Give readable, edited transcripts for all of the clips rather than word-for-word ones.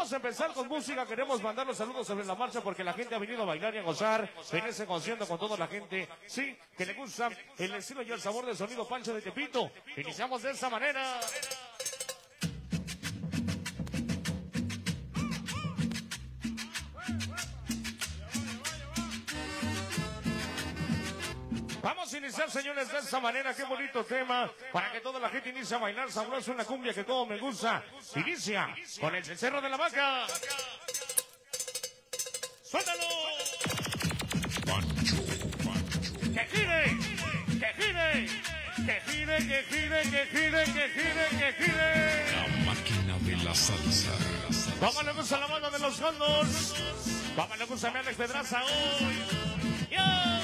Vamos a empezar con música. Queremos mandar los saludos sobre la marcha porque la gente ha venido a bailar y a gozar en ese concierto con toda la gente. Sí, que le gusta el estilo y el sabor del sonido Pancho de Tepito. Iniciamos de esa manera. Vamos a iniciar, señores, de esta manera. Qué bonito tema para que toda la gente inicie a bailar sabroso, una cumbia que todo me gusta. Inicia con el cencerro de la vaca. ¡Suéltalo! Pancho. ¡Que gire! ¡Que gire! ¡Que gire, que gire, que gire, que gire, que gire! La máquina de la salsa. ¿Cómo le gusta la banda de los Gondors? ¿Cómo le gusta a mi Alex Pedraza hoy? ¡Ya!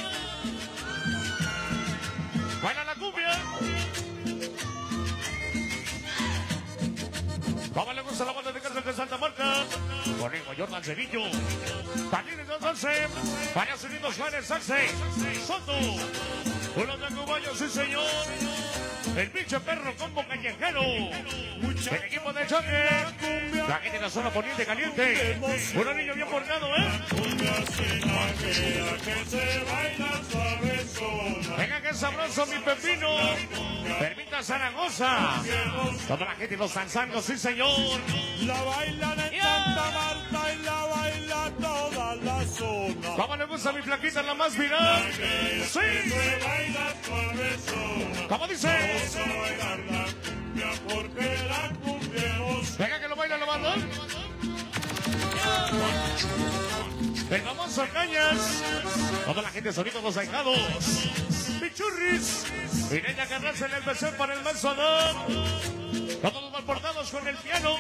¡Baila la cumbia! ¿Cómo le gusta la banda de Cárcel de Santa Marta? Corrijo, Jordan Cedillo. Patines 211. Varias Unidos Juárez Saxe. Soto. Uno de Cubayo, sí señor. El bicho perro combo callejero. El equipo de choque. La gente de la zona poniente caliente. Un niño bien portado, Venga que sabroso mi pepino. Permita Zaragoza. Toda la gente de los Sanzanos, sí señor. La bailan en Santa Marta y la baila toda la zona. ¿Cómo le gusta mi flaquita, la más viral? Sí. ¿Cómo dice? Venga que lo baila la banda. El famoso Cañas. Toda la gente de Sonidos Los Ahijados. Pichurris. Mireya Carranza en el PC para el Manzanón. Todos los malportados con el piano.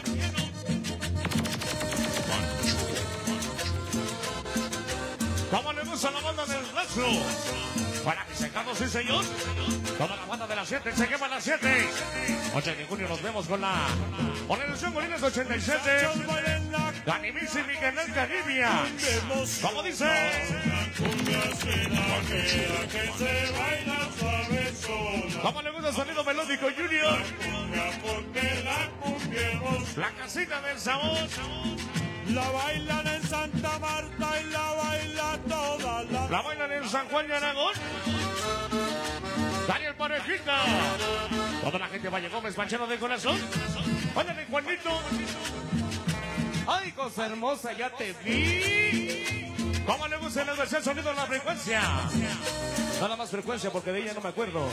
¿Cómo le gusta la banda del Rastro? Para que secamos, sí señor. Toda la banda de las 7, se quema a las 7. 8 de junio nos vemos con la Organización Bolines 87. Ganimisi y Miguel Caribia. ¿Cómo dice? ¿Cómo le gusta el sonido melódico Junior? La casita del sabor. La bailan en Santa Marta y la baila toda la... La bailan en San Juan de Aragón. Daniel Parejita. Toda la gente Valle Gómez, Manchero de corazón. Váyale, Juanito. Ay, cosa hermosa, ya te vi. ¿Cómo le gusta la versión sonido en la frecuencia? Nada más frecuencia porque de ella no me acuerdo.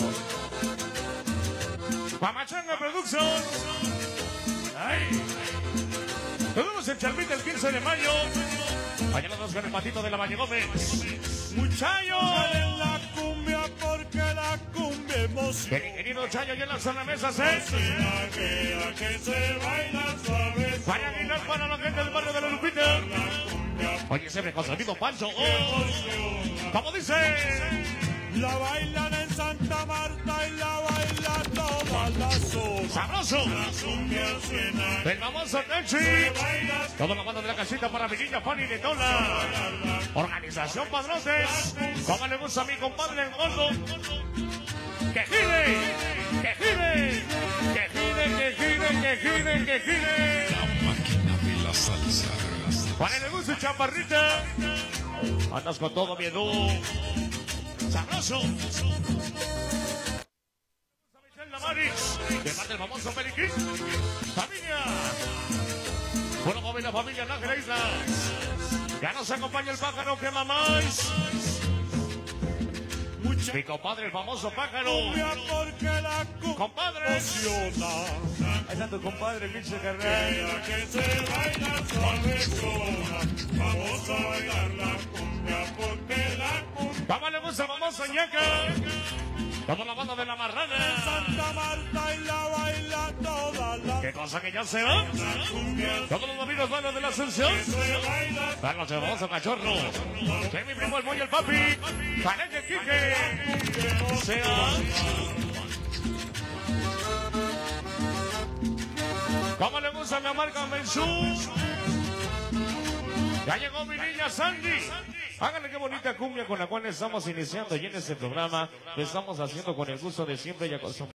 Pamachanga Productions. Ay. Nos vemos en Chalmita el 15 de mayo. Allá los dos con el patito de la Valle Gómez. ¡Muchachos! En la cumbia porque la cumbia emociona. El ingeniero Chayo ya en las mesas, Que se baila suave. Para bailar para la gente del barrio de la Lupita. Oye, siempre con sonido Pancho. ¿Cómo dice? La bailan en Santa Marta y la baila toda la zona. ¡Sabroso! El famoso Tenchi. Toda la banda de la casita para mi niña Fanny de Tola. Organización Padrotes. ¿Cómo le gusta a mi compadre el gordo? ¡Que gire! ¡Que gire! ¡Que gire, que gire, que gire, que gire! La máquina de la salsa. Para el gusto chaparrita. Andas con todo miedo. ¡Sabroso! Michelle Lamaris, de parte del famoso Periquín. ¡Familia! Bueno, móvil la familia Nájera Islas. Ya nos acompaña el pájaro que mamáis. Mi compadre, el famoso pájaro. Porque la cumbia ¡Compadre! emociona. Ahí está tu compadre, pinche carnal. Que se baila suave zona. Vamos a bailar la cumbia porque la cumbia. ¿Cómo le gusta el famoso ñaca? Toda la banda de la marrana. Santa Marta y la baila toda la... ¿Qué cosa que ya se va? Todos los amigos buenos de la Asunción. La noche del famoso cachorro. Que mi primo el Moy el papi. Pareque Quique. Sea. ¿Cómo le gusta la marca Mensú? Ya llegó mi niña Sandy. Háganle qué bonita cumbia con la cual estamos iniciando y en este programa que estamos haciendo con el gusto de siempre y acostumbrado.